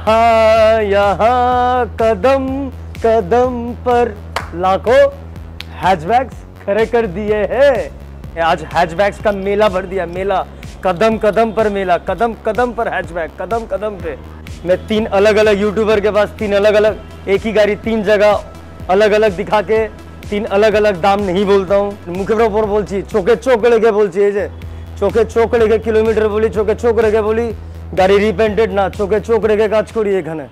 हाँ यहाँ कदम कदम पर लाखों हैचबैग्स खड़े कर दिए हैं। आज हैचबैग्स का मेला भर दिया, मेला कदम कदम पर मेला, कदम कदम पर हैचबैग, कदम कदम पे। मैं 3 अलग अलग यूट्यूबर के पास 3 अलग अलग, एक ही गाड़ी 3 जगह अलग अलग दिखा के 3 अलग अलग दाम नहीं बोलता हूँ। मुखे पर बोलছি চোখে চোখ লেগে বলছি, এই যে চোখে চোখ লেগে কিলোমিটার বলি, চোখে চোখ রেখে বলি, গাড়ি রিপেন্টেড না, চোখে চোখ রেখে কাজ করি এখানে।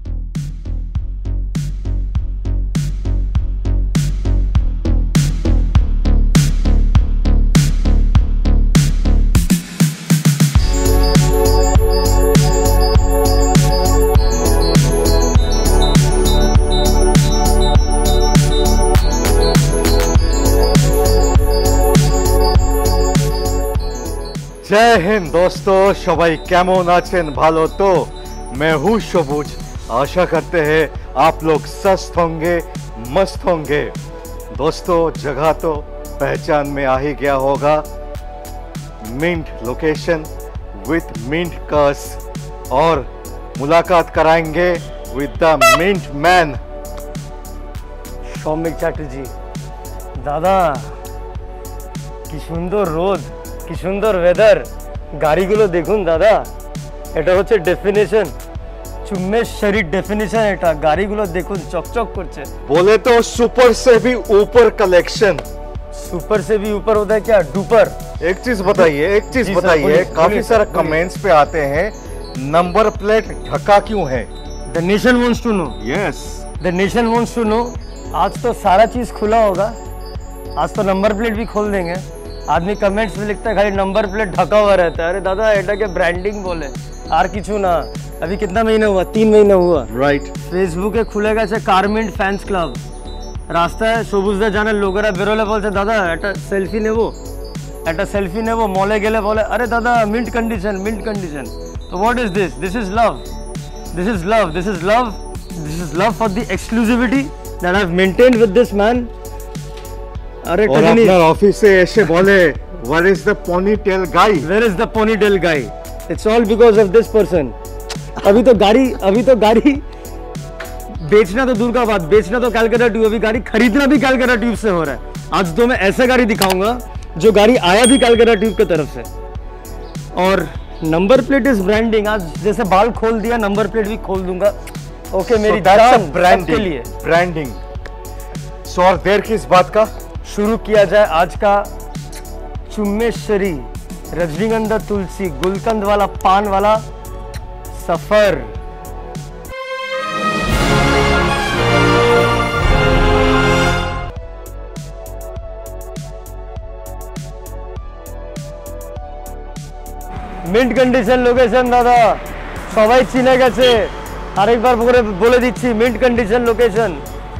जय हिंद दोस्तों, সবাই কেমন আছেন? ভালো তো? मैं हूँ सबुज। आशा करते हैं आप लोग स्वस्थ होंगे, मस्त होंगे। दोस्तों जगह तो पहचान में आ ही गया होगा, mint location with mint cars, और मुलाकात कराएंगे with the mint man Soumik Chatterjee. দাদা কি সুন্দর রোদ, কি সুন্দর ওয়েদার, গাড়িগুলো দেখুন দাদা। এটা হচ্ছে ডেফিনেশন, চুম্বেশ্বরী ডেফিনেশন। এটা গাড়িগুলো দেখুন চকচক করছে। बोले तो सुपर से भी ऊपर कलेक्शन। सुपर से भी ऊपर होता है क्या? डुपर। एक चीज बताइए, एक चीज बताइए, काफी सारे कमेंट्स पे आते हैं नंबर प्लेट ढका क्यों है? The nation wants to know. Yes, the nation wants to know. आज तो सारा चीज खुला होगा, आज तो नंबर प्लेट भी खोल देंगे। आदमी कमेंट्स में लिखता है खाली नंबर प्लेट ढका हुआ रहता है। अरे दादा এটা के ब्रांडिंग बोले আর কিছু না। अभी कितना महीना हुआ? 3 महीना हुआ। राइट। ফেসবুকে খুলে গেছে কারমিন্ট ফ্যান্স ক্লাব। রাস্তায় সবুজদা জানের লোকেরা বেরোলে বলছে দাদা একটা সেলফি নেব, একটা সেলফি নেব। মলে গেলে বলে আরে দাদা মিন্ট কন্ডিশন, মিন্ট কন্ডিশন। তো what is this? This is love, this is love, this is love, this is love for the exclusivity that I have maintained with this man. अरे और अपना ऑफिस से ऐसे बोले Where is the ponytail guy? Where is the ponytail guy? It's all because of this person. अभी तो गाड़ी बेचना तो दूर का बात, बेचना तो कैलकाटा ट्यूब, अभी गाड़ी खरीदना भी कैलकाटा ट्यूब से हो रहा है। आज तो मैं ऐसा गाड़ी दिखाऊंगा जो गाड़ी आया भी कैलकाटा ट्यूब की तरफ से। और नंबर प्लेट इज ब्रांडिंग। आज जैसे बाल खोल दिया, नंबर प्लेट भी खोल दूंगा। ओके मेरी ब्रांडिंग के लिए ब्रांडिंग। सो और देर किस बात का, शुरू किया जाए आज का चुम्बेश्वरी रजनीगंधा तुलसी गुलकंद वाला पान वाला सफर। মিন্ট কন্ডিশন লোকেশন দাদা, সবাই চিনে গেছে। আরেকবার বলে দিচ্ছি mint condition location.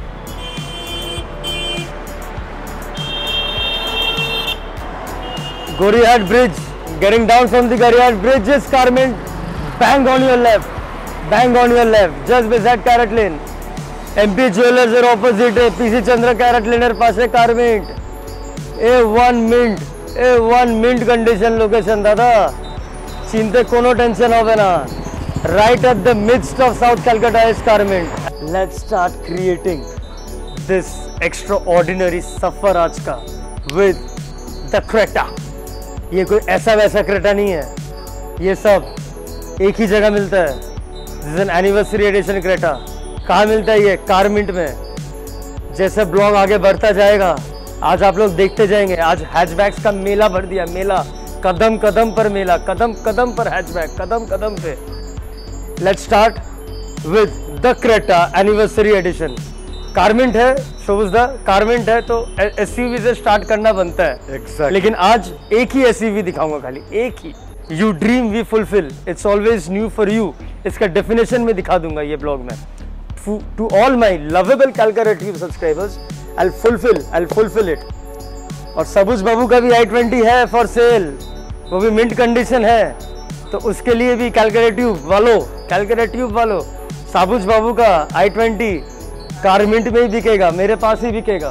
Gorihat Bridge, getting down from the Gorihat Bridge is Carmint. Bang on your left, bang on your left, just beside Carrot Lane. MP Jewelers er opposite hai, PC Chandra Carrot Lane er paase Carmint. A1 mint, A1 mint condition location dada. Chinte kono tension hobe na. Right at the midst of South Calcutta is Carmint. Let's start creating this extraordinary safar aaj ka with the Creta. ये कोई ऐसा वैसा Creta नहीं है, ये सब एक ही जगह मिलता है। This is an anniversary edition Creta. कहाँ मिलता है ये? कारमिंट में। जैसे ब्लॉग आगे बढ़ता जाएगा आज आप लोग देखते जाएंगे। आज हैचबैग्स का मेला भर दिया, मेला कदम कदम पर मेला, कदम कदम पर हैचबैग, कदम कदम पे। Let's start with the Creta anniversary edition. Car Mint है शोभुजदा, कारमिंट है तो एसयूवी से स्टार्ट करना बनता है। exactly. लेकिन आज एक ही एसयूवी दिखाऊंगा, खाली एक ही। You dream we fulfil, it's always new for you. इसका डेफिनेशन में दिखा दूंगा ये ब्लॉग में। To all my lovable Calcutta Tube subscribers, I fulfil it. और सबुज बाबू का भी i20 है फॉर सेल, वो भी मिंट कंडीशन है। तो उसके लिए भी कैलकाटा ट्यूब वालों, सबुज बाबू का i20 कारमिंट में ही बिकेगा, मेरे पास ही बिकेगा।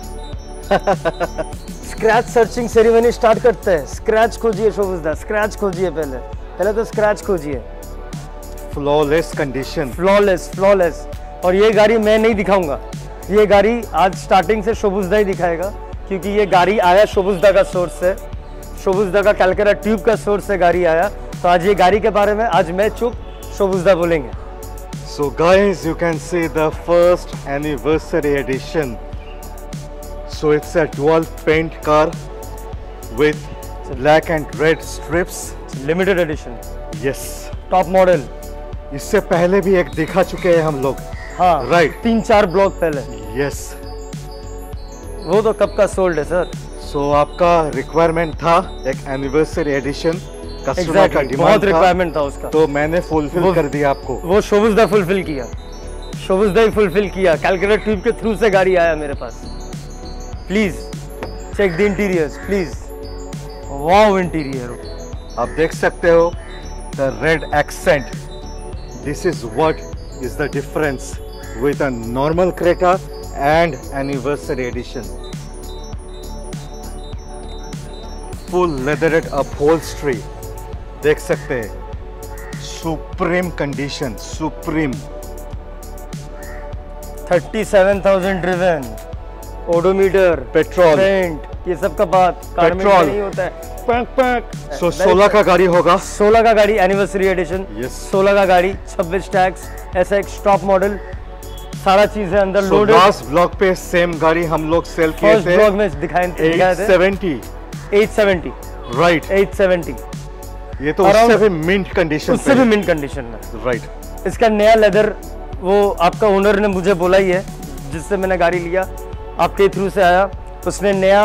स्क्रैच सर्चिंग सेरेमनी स्टार्ट करते हैं। स्क्रैच खोजिए शोभुजदा, स्क्रैच खोजिए, पहले तो स्क्रैच खोजिए। Flawless condition. फ्लॉलेस। और ये गाड़ी मैं नहीं दिखाऊंगा, ये गाड़ी आज स्टार्टिंग से शोबुजदा ही दिखाएगा, क्योंकि ये गाड़ी आया शोबुजदा का सोर्स से, शोबुजदा का कैलकाटा ट्यूब का सोर्स से गाड़ी आया। तो आज ये गाड़ी के बारे में आज मैं चुप, शोबुजदा बोलेंगे। So guys, you can see the first anniversary edition. So it's a dual paint car with black and red strips. Limited edition, Yes. Top model. इससे पहले भी एक दिखा चुके हैं हम लोग। हाँ Right. 3-4 ब्लॉक पहले। Yes. वो तो कब का सोल्ड है सर। So आपका रिक्वायरमेंट था एक एनिवर्सरी एडिशन, कस्टमर का Exactly, डिमांड बहुत था, रिक्वायरमेंट था उसका, तो मैंने फुलफिल कर दिया आपको। वो शोबुजदा फुलफिल किया, शोबुजदा ही फुलफिल किया। कैलकाटा ट्यूब के थ्रू से गाड़ी आया मेरे पास। Please check the interiors please. Wow interior, आप देख सकते हो the red accent. This is what is the difference with a normal Creta and anniversary edition. Full leathered upholstery देख सकते हैं, supreme condition, supreme. 37,000 driven, odometer, petrol, paint, ये सब का बात कार में पेट्रोल। नहीं होता है। पैक सो 16 का गाड़ी होगा। 16 का गाड़ी एनिवर्सरी एडिशन। Yes. 16 का गाड़ी, 26 टैक्स, SX टॉप मॉडल, सारा चीज है अंदर सो लोडेड। लास्ट ब्लॉक पे सेम गाड़ी हम लोग सेल किए फर्स्ट थे, ब्लॉग में दिखाए थे 870। 870, राइट, 870, ये तो Around- उससे भी मिंट कंडीशन उससे भी मिंट कंडीशन में। राइट। इसका नया लेदर वो आपका ओनर ने मुझे बोला ही है, जिससे मैंने गाड़ी लिया, आपके थ्रू से आया, उसने नया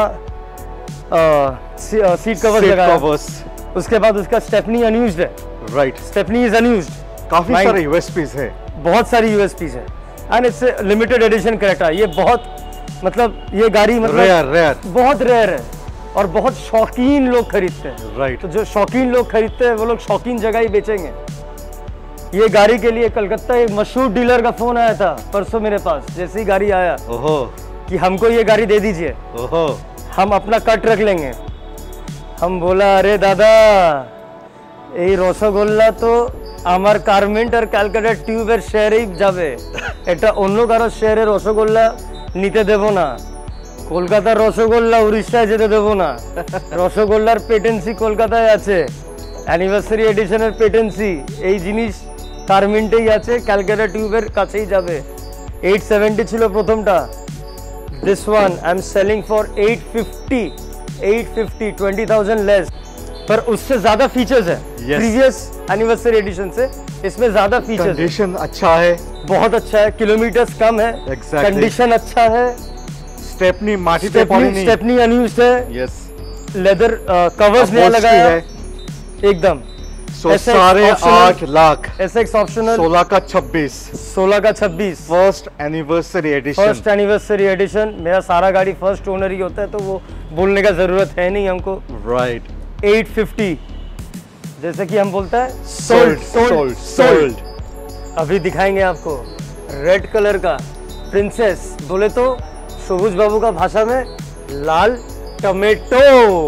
सीट कवर लगाया। उसके बाद उसका स्टेपनी अनयूज्ड है, राइट, स्टेपनी इज अनयूज्ड। काफी सारे यूएसपीज है, बहुत सारी यूएसपीज है and it's limited edition Creta. ये बहुत मतलब ये गाड़ी मतलब रेयर। बहुत रेयर है और बहुत शौकीन लोग खरीदते हैं। राइट। तो जो शौकीन लोग खरीदते हैं वो लोग शौकीन जगह ही बेचेंगे। ये गाड़ी के लिए कलकत्ता एक मशहूर डीलर का फोन आया था परसों मेरे पास, जैसे ही गाड़ी आया ओहो, कि हमको ये गाड़ी दे दीजिए, ओहो, हम अपना कट रख लेंगे। हम बोला अरे दादा এই রসগোল্লা তো আমার গার্মেন্ট আর ক্যালকাটা টিউবের শেয়ারেই যাবে, এটা অন্য কারো শেয়ারের রসগোল্লা নিতে দেব না। কলকাতার রসগোল্লা উড়িষ্যায় যেতে দেব না। রসগোল্লার পেটেন্সি কলকাতায় আছে, অ্যানিভার্সারি এডিশনের পেটেন্সি এই জিনিস গার্মেন্টেই আছে, ক্যালকাটা টিউবের কাছেই যাবে। 870 ছিল প্রথমটা। This one I'm selling for 850, 20,000 less, पर उससे ज्यादा फीचर्स है। Yes. प्रीवियस एनिवर्सरी एडिशन से इसमें ज्यादा फीचर्स है। कंडीशन अच्छा है, बहुत अच्छा है, किलोमीटर्स कम है, Exactly. कंडीशन अच्छा है, स्टेपनी माटी पे पड़ी नहीं। स्टेपनी अनयूज्ड है, यस, लेदर कवर्स नया लगाया है एकदम। So SX 8.5 lakh, SX optional, 16 का 26, 16 का 26, first anniversary edition. First anniversary edition. मेरा सारा गाड़ी फर्स्ट ओनर ही होता है, तो वो बोलने का जरूरत है नहीं हमको। राइट, 850 जैसे कि हम बोलता है सोल्ड। अभी दिखाएंगे आपको रेड कलर का प्रिंसेस, बोले तो शोभुज बाबू का भाषा में लाल टमेटो।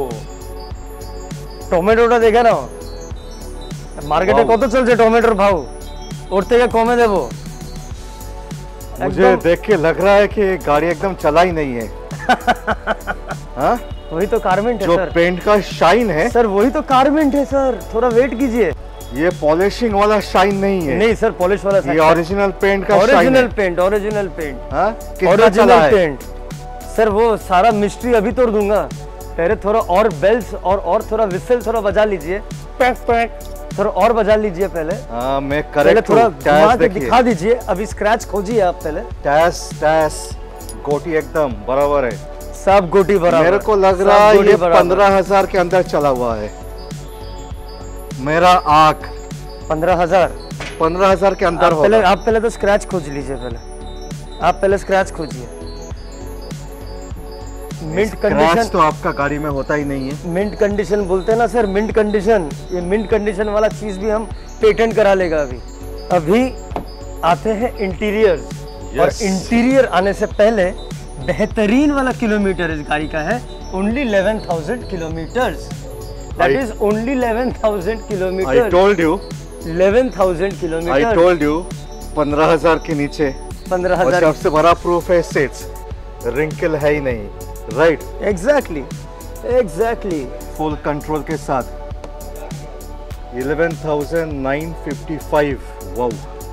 टमेटोটা देखा ना मार्केटे Wow. কত চলছে টমেটোর ভাव, ওর থেকে কমে দেবো। मुझे एकदम देख के लग रहा है कि गाड़ी एकदम चला ही नहीं है। हाँ? वही तो कारमेंट है जो सर। पेंट का शाइन है, सर वही तो कारमेंट है सर, थोड़ा वेट कीजिए। ये पॉलिशिंग वाला शाइन नहीं है, नहीं सर, पॉलिश वाला ये ओरिजिनल पेंट का शाइन ओरिजिनल है। पेंट, ओरिजिनल पेंट, हाँ? कितना चला ओरिजिनल है? पेंट। सर वो सारा मिस्ट्री अभी तोड़ दूंगा, पहले थोड़ा और बेल्स और थोड़ा विसल थोड़ा बजा लीजिए, पैक पैक थोड़ा और बजा लीजिए पहले। हाँ, मैं पहले करेक्ट थोड़ा हूँ। घुमा टैस के देखिए, दिखा दीजिए, अभी स्क्रैच खोजिए आप पहले। टैस गोटी एकदम बराबर है। सब गोटी बराबर। मेरे को लग सब रहा है गोटी ये बराबर। 15,000 के अंदर चला हुआ है। मेरा आँख 15,000 15,000 के अंदर आप पहले तो स्क्रैच खोज लीजिए, पहले आप पहले स्क्रैच खोजिए। मिंट कंडीशन तो आपका गाड़ी में होता ही नहीं है। मिंट कंडीशन बोलते हैं ना सर, मिंट कंडीशन। ये मिंट कंडीशन वाला चीज भी हम पेटेंट करा लेगा अभी आते हैं इंटीरियर्स। और इंटीरियर आने से पहले बेहतरीन वाला किलोमीटर इस गाड़ी का है, only 11,000 kilometres. That is only 11,000 I kilometre. told you 11,000 I kilometre. Told you 15,000 के नीचे। 15,000। और सबसे बड़ा प्रूफ है सीट्स, रिंकल है ही नहीं, right? Exactly exactly. Full control के साथ 11,955। Wow,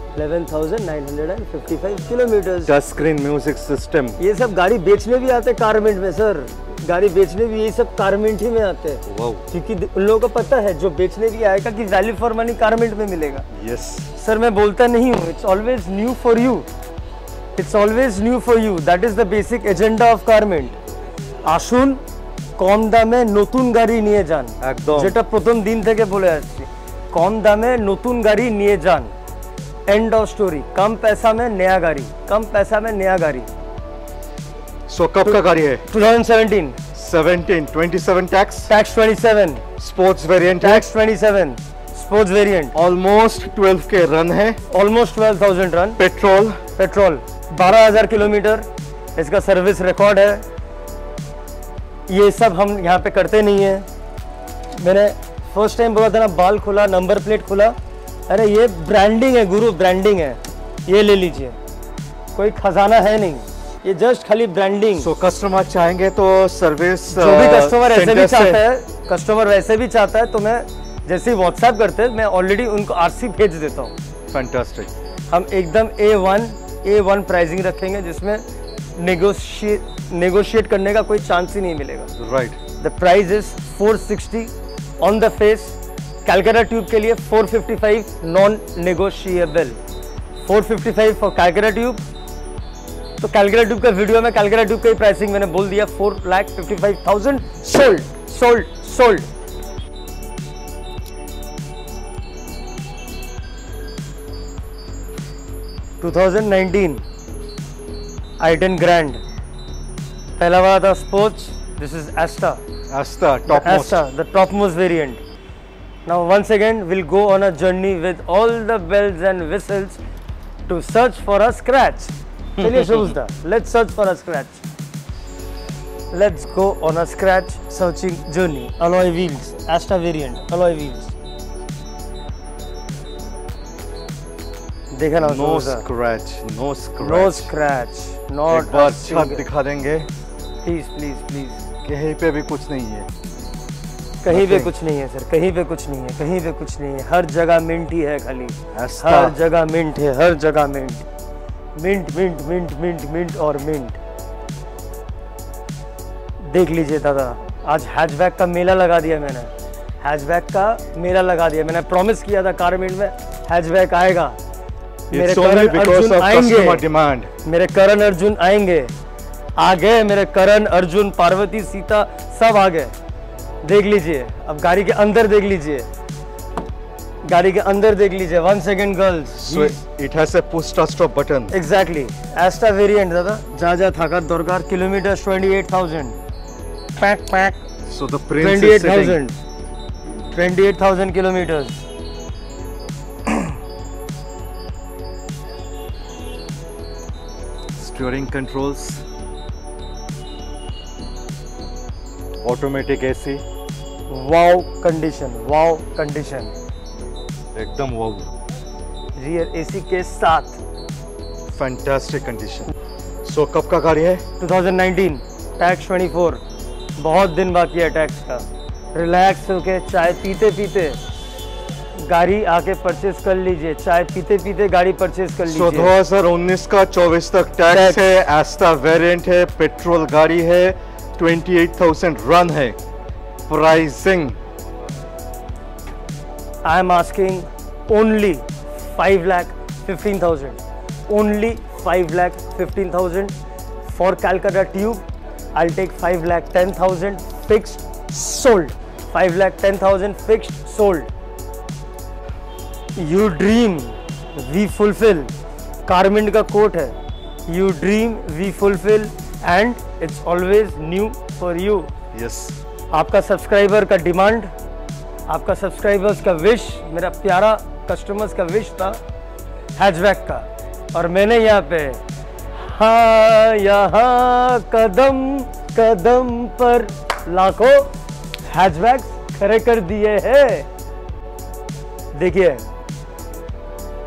11,955 kilometre. Touch screen music system. ये सब गाड़ी बेचने भी आते हैं कारमेंट में सर, गाड़ी बेचने भी ये सब कारमेंट ही में आते हैं। वाओ, क्योंकि उन लोगों को पता है जो बेचने भी आएगा कि वैल्यू फॉर मनी कारमेंट में मिलेगा। यस सर मैं बोलता नहीं हूँ, it's always new for you, it's always new for you, that is the basic agenda of Car Mint. আসুন কম দামে নতুন গাড়ি নিয়ে যান, একদম। যেটা প্রথম দিন থেকে বলে আসছি, কম দামে নতুন গাড়ি নিয়ে যান। End of story. कम पैसा में नया गाड़ी, कम पैसा में नया गाड़ी। सो कब का गाड़ी है? 2017। 17, 27 tax, tax 27, sports variant, tax 27, sports variant. Almost 12 के रन है, almost 12,000 run. Petrol petrol 12,000 kilometre इसका सर्विस रिकॉर्ड है। ये सब हम यहाँ पे करते नहीं है। मैंने फर्स्ट टाइम बोला था ना, बाल खुला, नंबर प्लेट खुला, अरे ये ब्रांडिंग है गुरु, ब्रांडिंग है, ये ले लीजिए, कोई खजाना है नहीं, ये जस्ट खाली ब्रांडिंग। सो कस्टमर चाहेंगे तो सर्विस, जो भी कस्टमर ऐसे भी चाहता है, कस्टमर वैसे भी चाहता है तो मैं जैसे ही व्हाट्सएप करते हैं मैं ऑलरेडी उनको आरसी भेज देता हूँ। फैंटास्टिक। हम एकदम A1 प्राइसिंग रखेंगे जिसमें नेगोशिएट करने का कोई चांस ही नहीं मिलेगा। Right. The price is 460 on the face. Calcutta Tube के लिए 455 non negotiable. 455 for Calcutta Tube. तो कैलकाटा ट्यूब का वीडियो में कैलकाटा ट्यूब की प्राइसिंग मैंने बोल दिया, 4,55,000 sold sold sold. i10 grand पहला वाला था sports, this is Asta top most, the topmost variant. Now once again we'll go on a journey with all the bells and whistles to search for a scratch. चलिए Shubhada, let's search for a scratch. Let's go on a scratch searching journey. Alloy wheels, Asta variant, alloy wheels. देखा ना, no scratch, no scratch, no scratch, not एक बार a single. छत दिखा देंगे, Please, please, please. कहीं पे भी कुछ नहीं है, कहीं पे कुछ नहीं है सर, कहीं पे कुछ नहीं है, कहीं पे कुछ नहीं है, हर जगह मिंट ही है खाली, Asta। हर जगह मिंट है, हर जगह mint, mint mint mint mint mint और मिंट। देख लीजिए दादा, आज हैचबैक का मेला लगा दिया मैंने, हैचबैक का मेला लगा दिया मैंने। प्रॉमिस किया था कारमेंट में हैचबैक आएगा, मेरे It's only Karan because Arjun of आएंगे, customer demand। मेरे करण अर्जुन आएंगे, आ गए मेरे करण अर्जुन, पार्वती सीता सब आ गए। देख लीजिए, अब गाड़ी के अंदर देख लीजिए, गाड़ी के अंदर देख लीजिए। 1 second girls, So it has a push start stop button। Exactly Asta variant दादा, जा थाका दरकार, kilometre 28,000, pack pack So the prince is sitting। 28,000 kilometres. Steering controls, automatic AC, wow condition, wow condition. एकदम वाव, रियर एसी के साथ। Fantastic condition. सो कब का गाड़ी है? 2019, टैक्स 24। बहुत दिन बाकी है टैक्स का। रिलैक्स होके चाय पीते पीते गाड़ी आके परचेज कर लीजिए, चाय पीते पीते गाड़ी परचेज कर सो लीजिए। 2019 का 24 तक टैक्स है, एस्टा वेरिएंट है, पेट्रोल गाड़ी है, 28,000 रन है। Pricing I am asking only 5,15,000, only 5,15,000 for Calcutta Tube. I take 5,10,000 fixed sold, 5,10,000 fixed sold. You dream we fulfil, Car Mint का कोट है, you dream we fulfil and it's always new for you. Yes, आपका subscriber का demand, आपका subscribers का wish, मेरा प्यारा customers का wish था हैचबैक का, और मैंने यहाँ पे हाँ यहाँ कदम कदम पर लाखों हैचबैक खड़े कर दिए हैं। देखिए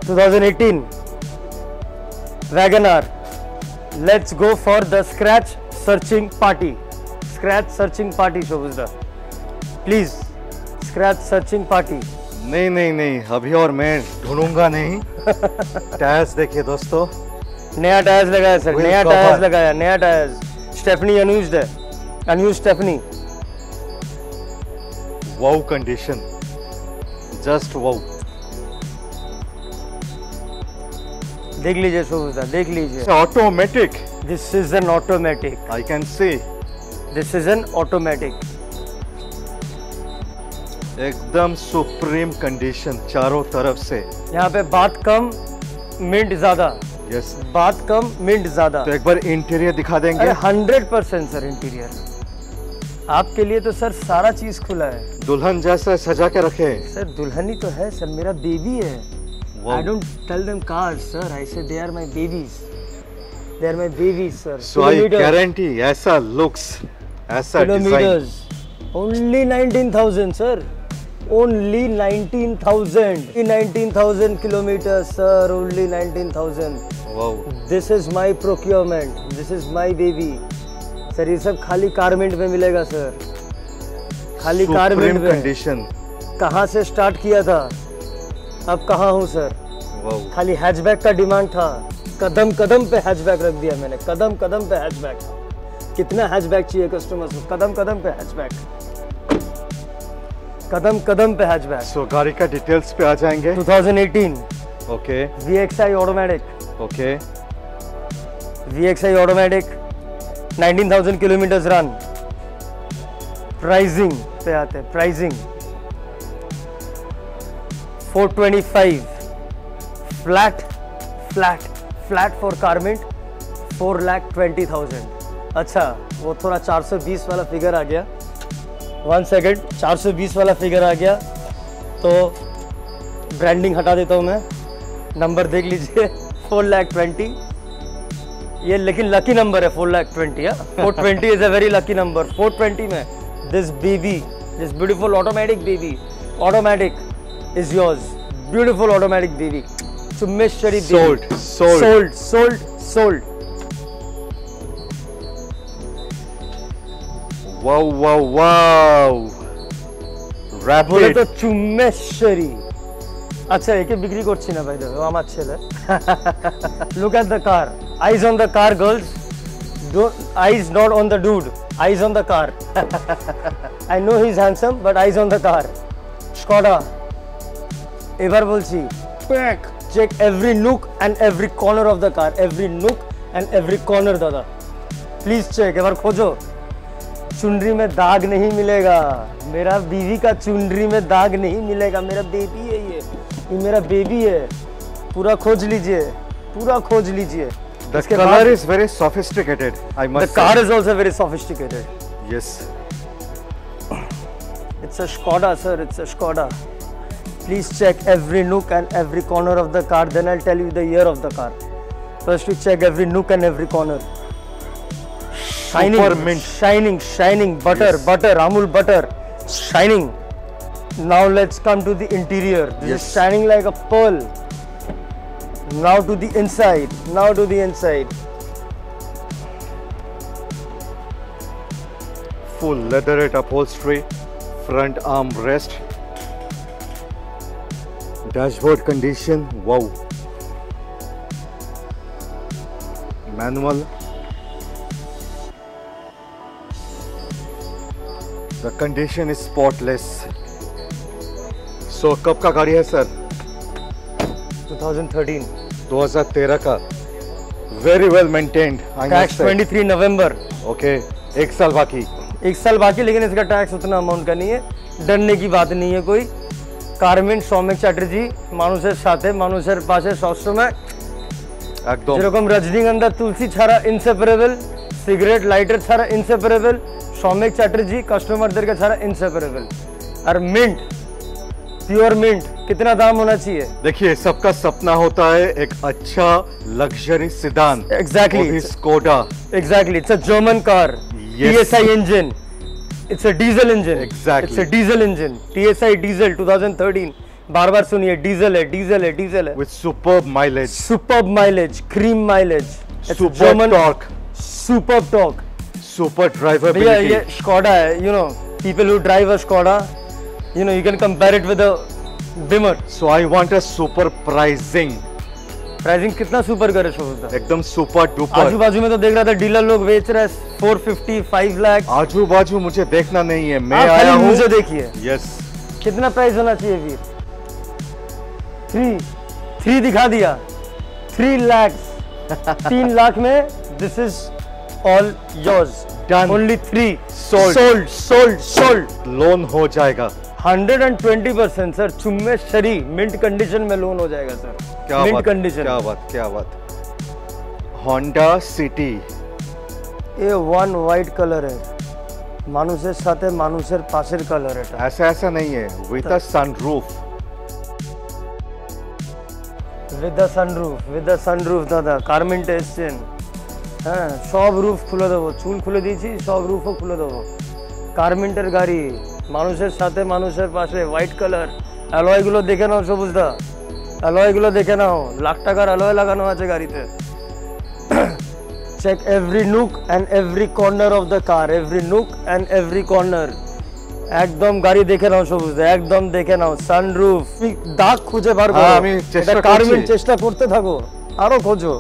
2018 Wagon R. Let's go for the scratch searching party. Scratch searching party, Shobuzda. Please, scratch searching party. नहीं नहीं नहीं, अभी और मैं ढूंढूंगा नहीं। टायर्स देखिए दोस्तों, नया टायर्स लगाया सर, Wheel नया cover. टायर्स लगाया, नया टायर्स। स्टेफनी अनयूज्ड है, unused stepney. Wow condition, just wow. देख लीजिए शोभुदा, देख लीजिए। Automatic, this is an automatic, I can see. This is an automatic. एकदम सुप्रीम कंडीशन चारों तरफ से। यहाँ पे बात कम मिंट ज्यादा। यस, बात कम मिंट ज्यादा। तो एक बार इंटीरियर दिखा देंगे। अरे 100% सर इंटीरियर आपके लिए तो सर सारा चीज खुला है। दुल्हन जैसा सजा के रखे। सर दुल्हन ही तो है सर, मेरा बेबी है। I don't tell them cars sir, I say they are my babies, they are my babies sir. So I guarantee ऐसा लुक्स, ऐसा design. Kilometres only 19,000 sir, only 19,000, 19,000 kilometers sir, only 19,000. Wow, this is my procurement, this is my baby sir. ये सब खाली कारमेंट में मिलेगा sir, खाली कारमेंट में। Condition. कहाँ से स्टार्ट किया था, अब कहाँ हूँ सर। वाओ, खाली हैचबैक का डिमांड था, कदम कदम पे हैचबैक रख दिया मैंने, कदम कदम पे हैचबैक। कितना हैचबैक चाहिए कस्टमर्स को, कदम कदम पे हैचबैक, कदम कदम पे हैचबैक। सो गाड़ी का डिटेल्स पे आ जाएंगे। 2018 okay VXI automatic, okay, VXI automatic 19,000 kilometres run. Pricing पे आते हैं, pricing 425 flat, flat flat for Car Mint 4,20,000। अच्छा वो थोड़ा 420 वाला फिगर आ गया, 1 सेकेंड, 420 वाला फिगर आ गया तो ब्रांडिंग हटा देता हूँ मैं। नंबर देख लीजिए 4,20,000 ये, लेकिन लकी नंबर है 4,20,000। 420 is a very lucky number. 420 में this baby, this beautiful automatic baby, automatic is yours, beautiful automatic baby, सुमेश्वरी sold sold sold sold sold. Wow wow wow, बोले रैपिड। तो चुम्मेश्वरी। अच्छा एके बिक्री করছি না ভাই, দেখো আমার ছেলে। Look at the car, eyes on the car girls, don't, eyes not on the dude, eyes on the car. I know he's handsome but eyes on the car. Skoda এবার বলছি, check every nook and every corner of the car, every nook and every corner दादा, please check। এবার খোঁজো, चुनरी में दाग नहीं मिलेगा, मेरा बीवी का चुनरी में दाग नहीं मिलेगा, मेरा बेबी है ये मेरा बेबी है। पूरा खोज लीजिए, पूरा खोज लीजिए। The color is very sophisticated, I The must car say. is also very sophisticated. Yes. It's a Skoda sir, it's a Skoda. Please check every nook and every corner of the car, then I'll tell you the year of the car. First you check every nook and every corner. Shining, Super mint. shining, shining, butter, Yes. butter, Amul butter, shining. Now let's come to the interior. This Yes. is shining like a pearl. Now to the inside, now to the inside. Full leatherette upholstery, front armrest, dashboard condition, wow. Manual. The condition is spotless. So कब का गाड़ी है sir? 2013. 2013 का. Very well maintained. I must Tax say. 23 November. Okay, एक साल बाकी. 1 साल बाकी, लेकिन इसका टैक्स उतना अमाउंट का नहीं है, डरने की बात नहीं है कोई। गारमेंट सौम्यक चैटर्जी মানুষের সাথে মানুষের পাশে সবসময়, একদম। যেরকম রজনীগন্ধা তুলসী ছাড়া ইনসেপারেবল, সিগারেট লাইটার ছাড়া ইনসেপারেবল, सौम्यक चैटर्जी कस्टमरদেরকে ছাড়া इनसेपरेबल। और मिंट, प्योर मिंट, कितना दाम होना चाहिए? देखिए सबका सपना होता है एक अच्छा luxury sedan. Exactly. Skoda. Exactly, it's a German car. Yes. TSI engine. It's a diesel engine. Exactly. It's a diesel engine. TSI diesel 2013. बार बार सुनिए, डीजल है, डीजल है, डीजल है, with superb mileage, superb mileage, cream mileage, it's a superb German, torque, superb torque. super भैया drivability. ये Skoda है, you know, people who drive a Skoda, you know, you can compare it with a Beamer. So I want a super pricing, pricing कितना super करे शोभा? एकदम super आजू duper. बाजू में तो देख रहा था डीलर लोग बेच रहे हैं 450, 5 लाख। आजू बाजू मुझे देखना नहीं है, मैं आप आया खाली हूँ. मुझे देखिए, Yes. कितना प्राइस होना चाहिए वीर? 3 दिखा दिया, 3 लाख, 3 लाख में this is all yours, Done. Only 3 Sold. Sold sold sold. Loan हो जाएगा. 120% सर, चुम्मे शरी मिंट कंडीशन में लोन हो जाएगा सर। क्या मिंट बात, कंडीशन, क्या बात, क्या बात. Honda City. ये वन व्हाइट कलर है, মানুষের সাথে মানুষের পাশের কালার এটা। ऐसा नहीं है, with a sunroof. with the sunroof দাদা, কার্মেন্টে এসছেন, হ্যাঁ সব রুফ খুলে দেবো, চুল খুলে দিয়েছি, সব রুফও খুলে দেবো। কার্মেন্টের গাড়ি, মানুষের সাথে মানুষের পাশে, হোয়াইট কালার। অ্যালয়গুলো দেখে নাও সবুজদা, অ্যালয়গুলো দেখে নাও, লাখ টাকার অ্যালয় লাগানো আছে গাড়িতে। Check every nook and every corner of the car, every nook and every corner. একদম গাড়ি দেখে নাও সবুজদা, একদম দেখে নাও। সানরুফ, দাগ খুঁজে বার করো, আমি চেষ্টা করছি। কার্মেন্ট চেষ্টা করতে থাকো, আরো খোঁজো,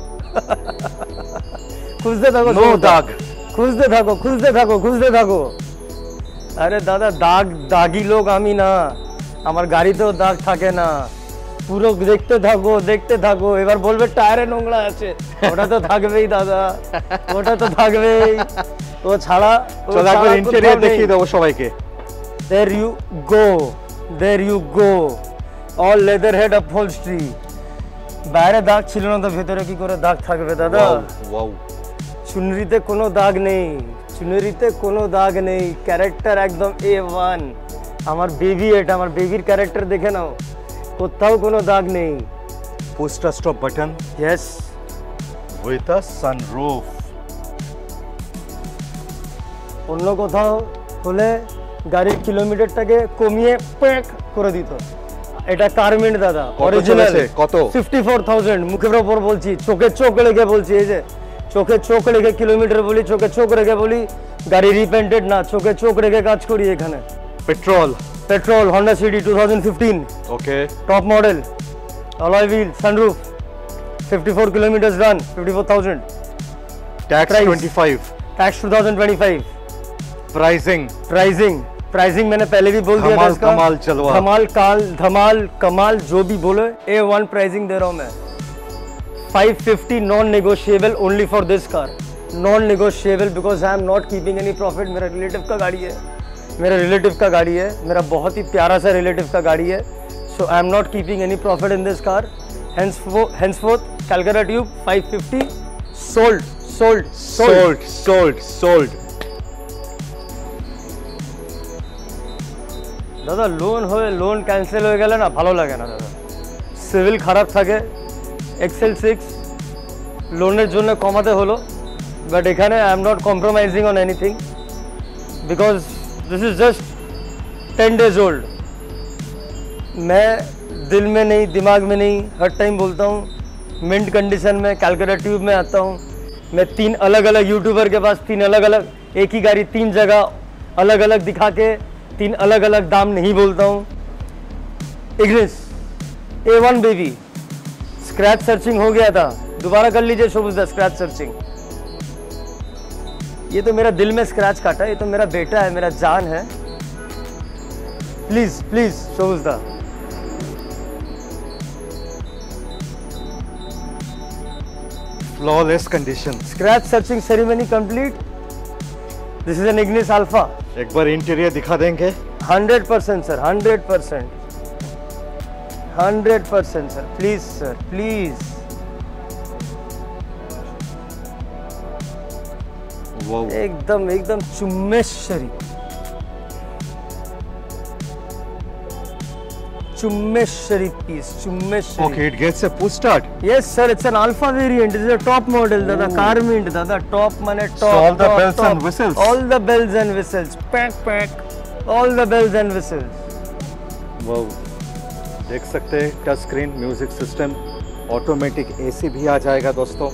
খুঁজতে থাকো, নো দাগ, খুঁজতে থাকো, খুঁজতে থাকো, খুঁজতে থাকো। আরে দাদা দাগ, দাগি লোক আমি না, আমার গাড়িতেও দাগ থাকে না। পুরো দেখতে থাকো, দেখতে থাকো। এবার বলবে টায়ারে নোংরা আছে, ওটা তো থাকবেই দাদা, ওটা তো থাকবেই, ও ছাড়া চলো একবার ইন্টেরিয়র দেখিয়ে দেবো সবাইকে। There you go, there you go, all leather head upholstery। বাইরে দাগ ছিল না তো ভেতরে কি করে দাগ থাকবে দাদা? ওয়াও, চুনরিতে কোনো দাগ নেই, চুনরিতে কোনো দাগ নেই, ক্যারেক্টার একদম A1। আমার বেবি, এটা আমার বেবির ক্যারেক্টার দেখে নাও, কোথাও কোনো দাগ নেই। Push start stop button, yes, with a sunroof. অন্য কোথাও হলে গাড়ির কিলোমিটারটাকে কমিয়ে প্যাক করে দিত। এটা কারমেন্ট দাদা, কত অরিজিনাল। চলেছে? কত? 54,000। মুখের উপর বলছি, চোখে চোখ রেখে বলছি, এই যে চোখে চোখ রেখে কিলোমিটার বলি, চোখে চোখ রেখে বলি। গাড়ি রিপেন্টেড না, চোখে চোখ রেখে কাজ করি এখানে। Petrol, petrol, Honda City 2015, okay, top model, alloy wheel, sunroof, 54 kilometers run, 54,000, tax Price. 25, tax 2025। प्राइसिंग प्राइसिंग मैंने पहले भी बोल दिया था धमाल इसका। कमाल चलवा, धमाल कमाल जो भी बोले, A1 प्राइसिंग दे रहा हूँ मैं। 550 non negotiable only for this car, non negotiable because I am not keeping any profit. मेरा रिलेटिव का गाड़ी है, मेरा रिलेटिव का गाड़ी है, मेरा बहुत ही प्यारा सा रिलेटिव का गाड़ी है। So I am not keeping any profit in this car. henceforth Calcutta Tube 550 sold, sold, sold, sold, sold. দাদা লোন হয়ে লোন ক্যান্সেল হয়ে গেলে না ভালো লাগে না দাদা, সিভিল খারাপ থাকে। XL6 লোনের জন্য কমাতে হলো, বাট এখানে I am not compromising on anything because this is just 10 days old. मैं दिल में नहीं, दिमाग में नहीं, हर टाइम बोलता हूँ मिंट कंडीशन में कैलकाटा ट्यूब में आता हूँ। मैं 3 अलग अलग यूट्यूबर के पास 3 अलग अलग, एक ही गाड़ी 3 जगह अलग अलग दिखा के 3 अलग अलग दाम नहीं बोलता हूँ। Ignis A1 baby, scratch searching हो गया था, दोबारा कर लीजिए शोभुजदा स्क्रैच सर्चिंग। ये तो मेरा दिल में स्क्रैच काटा, ये तो मेरा बेटा है, मेरा जान है। प्लीज प्लीज शोभुजदा, flawless condition. Scratch searching ceremony complete. This is an Ignis Alpha. एक बार इंटीरियर दिखा देंगे? 100% sir, 100%, 100% sir, please sir, please. Wow, एकदम एकदम चुम्मेश्वरी, चुम्मेश्वरी पीस, चुम्मेश्वरी। okay, it gets a push start. Yes sir, it's an alpha variant. This is a top model दादा, Carmint दादा, top माने top, So all the top, bells top. and whistles. All the bells and whistles, pack pack, all the bells and whistles। Wow, देख सकते हैं touch screen music system, automatic AC भी आ जाएगा दोस्तों।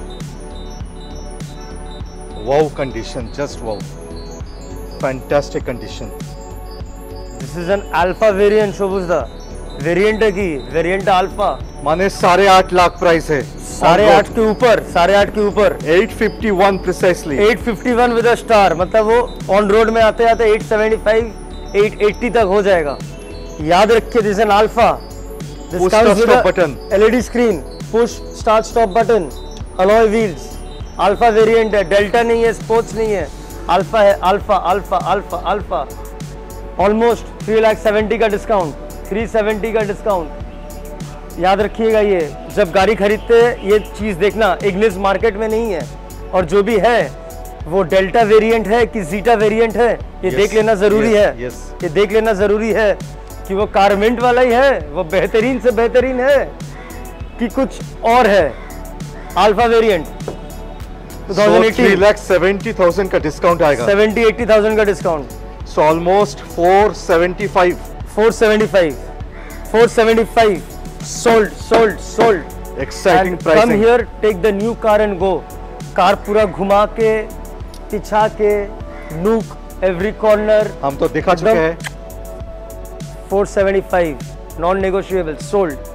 Wow condition, just wow, fantastic condition. This is an Alpha variant शोभुजदा, variant है की वेरिएंट अल्फा, माने 8.5 लाख प्राइस है, 8.5 के ऊपर, 8.5 के ऊपर, 851 प्रिसाइसली, 851 विद अ स्टार, मतलब वो ऑन रोड में आते आते 875 880 तक हो जाएगा। याद रखिए this an Alpha, push stop button, LED screen, push start stop button, alloy wheels, Alpha variant है, डेल्टा नहीं है, स्पोर्ट्स नहीं है, अल्फा है, Alpha Alpha Alpha Alpha. Almost 3,70,000 का डिस्काउंट, 370 का डिस्काउंट। याद रखिएगा ये जब गाड़ी खरीदते हैं ये चीज़ देखना, इग्निस मार्केट में नहीं है, और जो भी है वो डेल्टा वेरिएंट है कि जीटा वेरिएंट है, ये देख लेना ज़रूरी है। ये देख लेना ज़रूरी है कि वो कारमेंट वाला ही है, वो बेहतरीन से बेहतरीन है कि कुछ और है। अल्फा वेरिएंट 2018 3,70,000 का डिस्काउंट आएगा, 70-80,000 का discount, so almost 475 sold exciting and come pricing. here, take the new car and go। Car पूरा घुमा के, पिछा के, नूक, एवरी कॉर्नर हम तो दिखा चुके हैं। 475 नॉन नेगोशिएबल, सोल्ड।